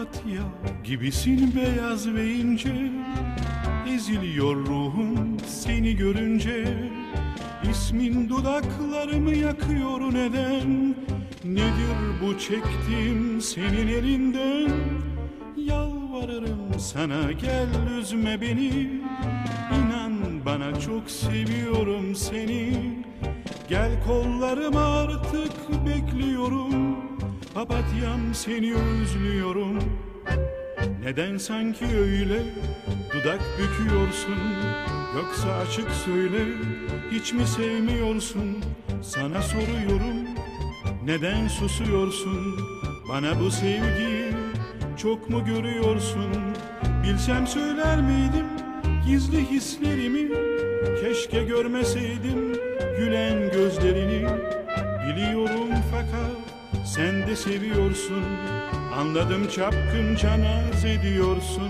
Papatya gibisin beyaz ve ince, eziliyor ruhum seni görünce. İsmin dudaklarımı yakıyor neden? Nedir bu çektiğim senin elinden? Yalvarırım sana gel üzme beni, İnan bana çok seviyorum seni. Gel kollarıma artık bekliyorum, papatyam seni özlüyorum. Neden sanki öyle dudak büküyorsun? Yoksa açık söyle, hiç mi sevmiyorsun? Sana soruyorum, neden susuyorsun? Bana bu sevgiyi çok mu görüyorsun? Bilsem söyler miydim gizli hislerimi? Keşke görmeseydim gülen gözlerini. Biliyorum fakat sen de seviyorsun, anladım çapkınca naz ediyorsun.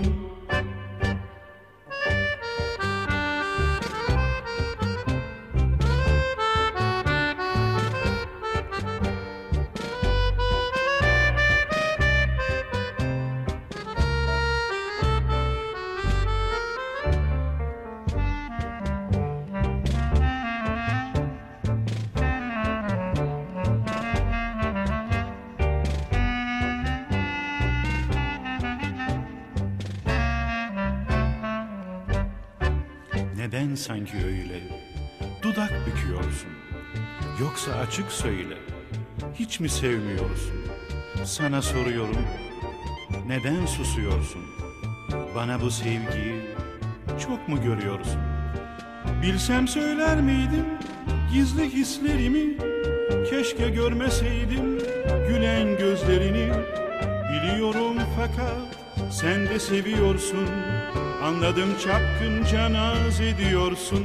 Neden sanki öyle dudak büküyorsun? Yoksa açık söyle, hiç mi sevmiyorsun? Sana soruyorum, neden susuyorsun? Bana bu sevgiyi çok mu görüyorsun? Bilsem söyler miydim gizli hislerimi? Keşke görmeseydim gülen gözlerini. Biliyorum fakat sen de seviyorsun, anladım çapkınca naz ediyorsun.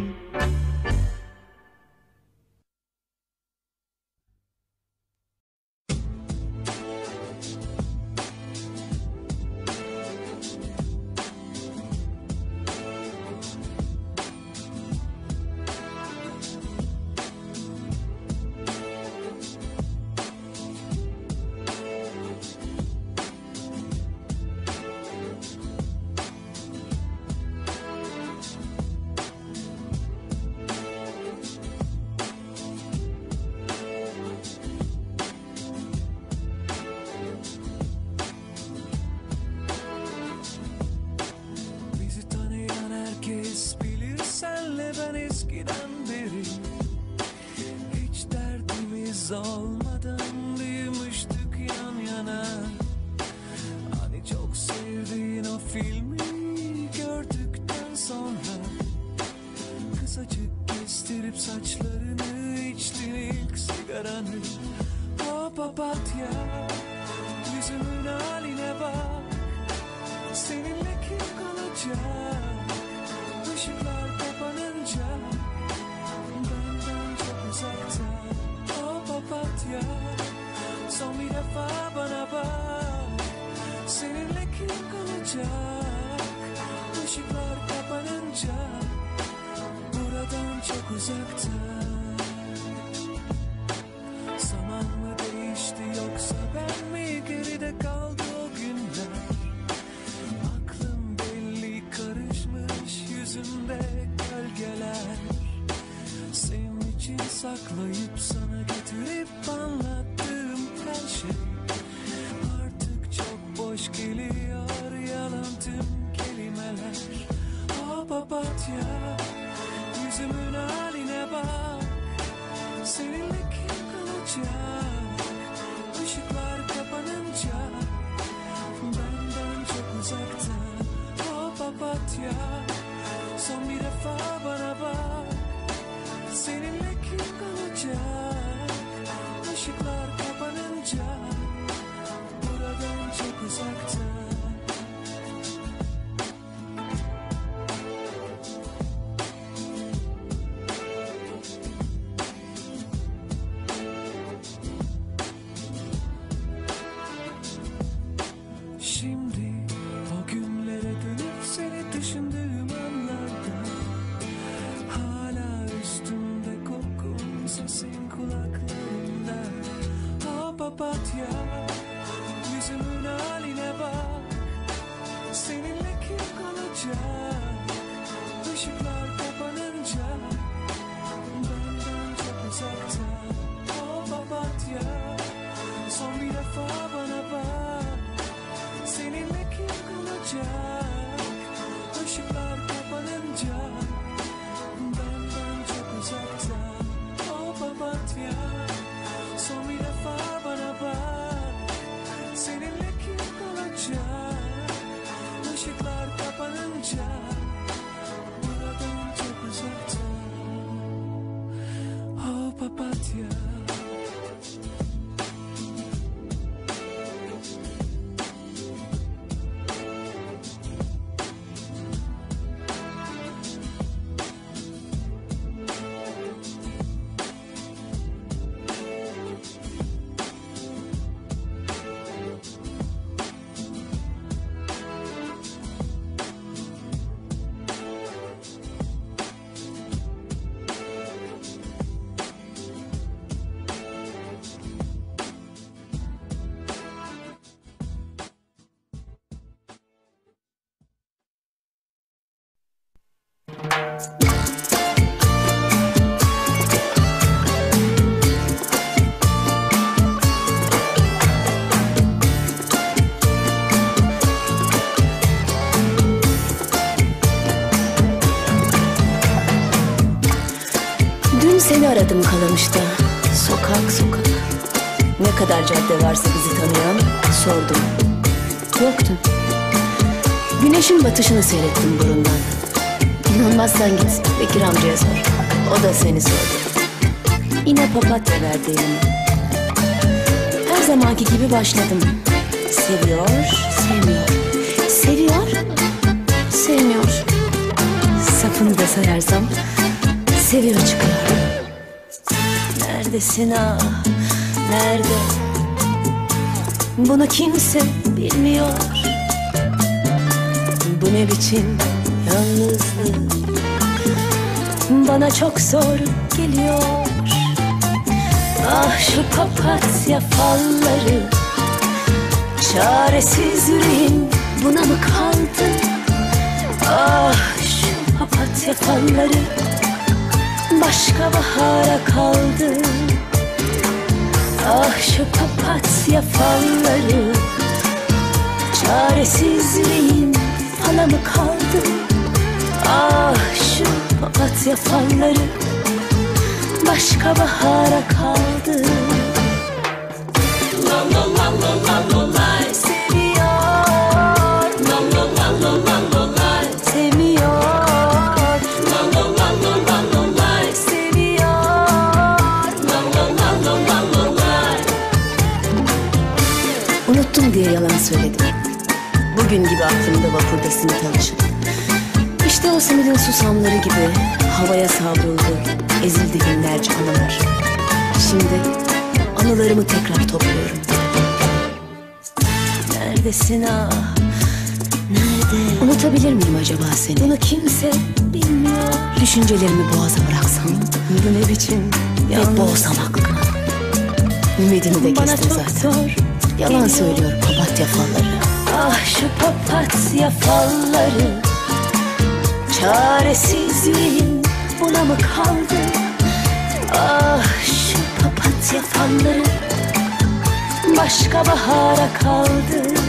Olmadan büyümüştük yan yana. Hani çok sevdiğin o filmi gördükten sonra kısacık kestirip saçlarını, içtin ilk sigaranı. O papatya, yüzümün haline bak, seninle kim kalacak? Işıklar kapanınca benden çok uzakta. Papatya, son bir defa bana bak, seninle kim kalacak? Işıklar kapanınca buradan çok uzakta. Zaman mı değişti yoksa ben mi, geride kaldı o günler? Aklım belli karışmış, yüzümde gölgeler. Senin için saklayıp sana getirip anlattığım her şey artık çok boş geliyor, yalan tüm kelimeler. O papatya, yüzümün haline bak, seninle kim kalacak? Işıklar kapanınca benden çok uzakta. O papatya, son bir defa bana bak, seninle kim kalacak? Işıklar kapanınca buradan çok uzakta. Şimdi o günlere dönüp seni düşündüğüm anlarda hala üstümde kokun, sesin kulaklarımda. Aradım Kalamış'ta, sokak sokak. Ne kadar cadde varsa bizi tanıyan sordum. Yoktun. Güneşin batışını seyrettim burundan. İnanmazsan git Bekir amcaya sor. O da seni sordu. Yine papatya verdi elime. Her zamanki gibi başladım. Seviyor, sevmiyor. Seviyor, sevmiyor. Safını da sayarsam seviyor çıkıyor. Neredesin ah, nerede? Bunu kimse bilmiyor. Bu ne biçim yalnızlık? Bana çok zor geliyor. Ah şu papatya falları, çaresiz yüreğim buna mı kaldı? Ah şu papatya falları başka bahara kaldı. Ah şu papatya falları, çaresiz yüreğim fala mı kaldı? Ah şu papatya falları başka bahara kaldı. La la la la la la la seviyor. La la la la la la la sevmiyor. La la la la la la la seviyor. La la la la la la la. Unuttum diye yalan söyledim. Bugün gibi aklımda vapurda simit alışım. İşte o simidin susamları gibi havaya savruldu, ezildi binlerce anılar. Şimdi anılarımı tekrar topluyorum. Neredesin ah, nerede? Unutabilir miyim acaba seni? Bunu kimse bilmiyor. Düşüncelerimi boğaza bıraksam, bu ne biçim ve boğsam aklımı. Ümidini de kestim zaten. Zor yalan söylüyor papatya falları. Ah şu papatya falları, çaresiz yüreğim buna mı kaldı? Ah şu papatya falları başka bahara kaldı.